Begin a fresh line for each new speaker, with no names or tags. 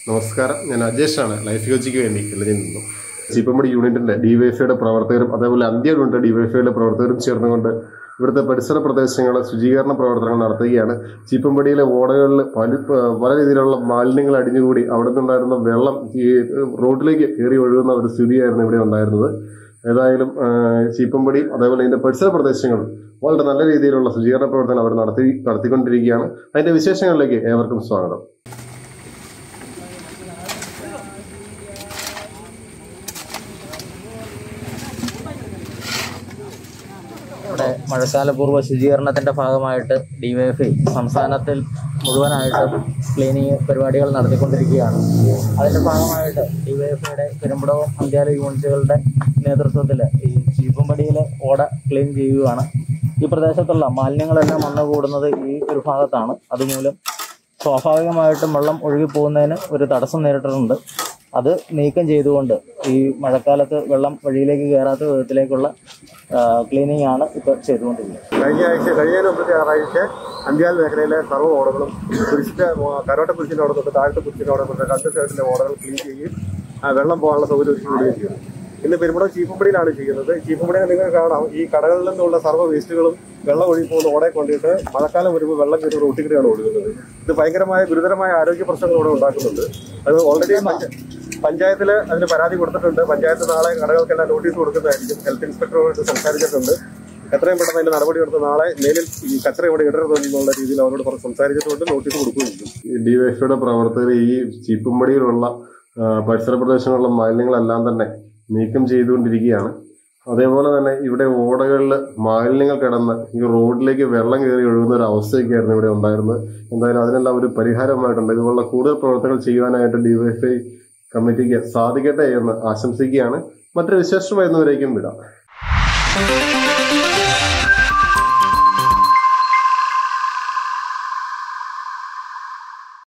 നമസ്കാരം, ഞാൻ അജേഷാണ്. ലൈഫ് കോച്ചിക്ക് വേണ്ടി എഴുതി നിന്നു. ചീപ്പമ്പടി യൂണിറ്റിന്റെ ഡിവൈഎഫ്ഐയുടെ പ്രവർത്തകരും അതേപോലെ അന്ത്യ യൂണിറ്റ് ഡിവൈഎഫ്ഐയുടെ പ്രവർത്തകരും ചേർന്നുകൊണ്ട് ഇവിടുത്തെ പരിസര പ്രദേശങ്ങളെ ശുചീകരണ പ്രവർത്തനങ്ങൾ നടത്തുകയാണ്. ചീപ്പമ്പടിയിലെ ഓടകളിൽ പല രീതിയിലുള്ള മാലിന്യങ്ങൾ അടിഞ്ഞുകൂടി അവിടെ നിന്നുണ്ടായിരുന്ന വെള്ളം ഈ റോഡിലേക്ക് കയറി ഒഴുകുന്ന ഒരു സ്ഥിതിയായിരുന്നു ഇവിടെ ഉണ്ടായിരുന്നത്. ഏതായാലും ചീപ്പമ്പടി അതേപോലെ ഇതിന്റെ പരിസര പ്രദേശങ്ങളും വളരെ നല്ല രീതിയിലുള്ള ശുചീകരണ പ്രവർത്തനം അവർ നടത്തിക്കൊണ്ടിരിക്കുകയാണ്. അതിന്റെ വിശേഷങ്ങളിലേക്ക് ഏവർക്കും സ്വാഗതം.
ഇവിടെ മഴക്കാലപൂർവ്വ ശുചീകരണത്തിന്റെ ഭാഗമായിട്ട് ഡിവൈഎഫ്ഐ സംസ്ഥാനത്തിൽ മുഴുവനായിട്ട് ക്ലീനിങ് പരിപാടികൾ നടത്തിക്കൊണ്ടിരിക്കുകയാണ്. അതിന്റെ ഭാഗമായിട്ട് ഡിവൈഎഫ്ഐയുടെ പെരുമ്പടവും അന്ത്യാല യൂണിറ്റുകളുടെ നേതൃത്വത്തിൽ ഈ ചീപ്പമ്പടിയിലെ ഓട ക്ലീൻ ചെയ്യുകയാണ്. ഈ പ്രദേശത്തുള്ള മാലിന്യങ്ങളെല്ലാം വന്നു കൂടുന്നത് ഈ ഒരു ഭാഗത്താണ്. അതുമൂലം സ്വാഭാവികമായിട്ടും വെള്ളം ഒഴുകിപ്പോകുന്നതിന് ഒരു തടസ്സം നേരിട്ടിട്ടുണ്ട്. അത് നീക്കം ചെയ്തുകൊണ്ട് ഈ മഴക്കാലത്ത് വെള്ളം വഴിയിലേക്ക് കയറാത്ത വിധത്തിലേക്കുള്ള ക്ലീനിങ് ആണ് ഇപ്പോൾ ചെയ്തുകൊണ്ടിരിക്കുന്നത്.
കഴിഞ്ഞ ഞായറാഴ്ച അന്ത്യാൽ മേഖലയിലെ സർവ്വ ഓടകളും കരോട്ട കുരിശിന്റെ ഓട തൊട്ട് താഴത്തെ കുരിശിന്റെ ഓട തൊട്ട് രണ്ട് സൈഡിലെ ഓടകൾ ക്ലീൻ ചെയ്യുകയും വെള്ളം പോകാനുള്ള സൗകര്യം ഒരുക്കുകയും ചെയ്യുന്നു. ഇന്ന് പെരുമ്പടം ചീപ്പമ്പടിയിലാണ് ചെയ്യുന്നത്. ചീപ്പമ്പടിയിൽ നിങ്ങൾ കാണാം, ഈ കടകളിൽ നിന്നുള്ള സർവ്വ വേസ്റ്റുകളും വെള്ളം ഒഴുകി പോകുന്ന ഓടയെ കൊണ്ടിട്ട് മഴക്കാലം വരുമ്പോൾ വെള്ളം കയറി റോട്ടിൽ കൂടെയാണ് ഒഴുകുന്നത്. ഇത് ഭയങ്കരമായ ഗുരുതരമായ ആരോഗ്യ പ്രശ്നങ്ങൾ ഇവിടെ ഉണ്ടാക്കുന്നുണ്ട്. അത് ഓൾറെഡി പഞ്ചായത്തിൽ അതിന് പരാതി കൊടുത്തിട്ടുണ്ട്. പഞ്ചായത്ത് നാളെ കടകൾക്കെല്ലാം നോട്ടീസ് കൊടുക്കുന്നതായിരിക്കും. ഹെൽത്ത് ഇൻസ്പെക്ടറോട് സംസാരിച്ചിട്ടുണ്ട്. എത്രയും പെട്ടെന്ന് അതിന്റെ നടപടി എടുത്ത് നാളെ മേലിൽ ഈ കച്ചറ ഇവിടെ ഇടരുതെന്നുള്ള രീതിയിൽ അവരോട് സംസാരിച്ചിട്ടുണ്ട്. നോട്ടീസ് കൊടുക്കുകയും ചെയ്യും.
ഡിവൈഎഫ്ഐയുടെ പ്രവർത്തകർ ഈ ചീപ്പമ്പടിയിലുള്ള പരിസര പ്രദേശങ്ങളിലുള്ള മാലിന്യങ്ങളെല്ലാം തന്നെ നീക്കം ചെയ്തുകൊണ്ടിരിക്കുകയാണ്. അതേപോലെ തന്നെ ഇവിടെ ഓടകളിൽ മാലിന്യങ്ങൾ കിടന്ന് ഈ റോഡിലേക്ക് വെള്ളം കയറി ഒഴുകുന്ന ഒരു അവസ്ഥയൊക്കെയായിരുന്നു ഇവിടെ ഉണ്ടായിരുന്നത്. എന്തായാലും അതിനെല്ലാം ഒരു പരിഹാരമായിട്ടുണ്ട്. ഇതുപോലുള്ള കൂടുതൽ പ്രവർത്തനങ്ങൾ ചെയ്യുവാനായിട്ട് ഡിവൈഎഫ്ഐ കമ്മിറ്റിക്ക് സാധിക്കട്ടെ എന്ന് ആശംസിക്കുകയാണ്. മറ്റൊരു വിശേഷമായിരുന്നവരേക്കും വിടാം.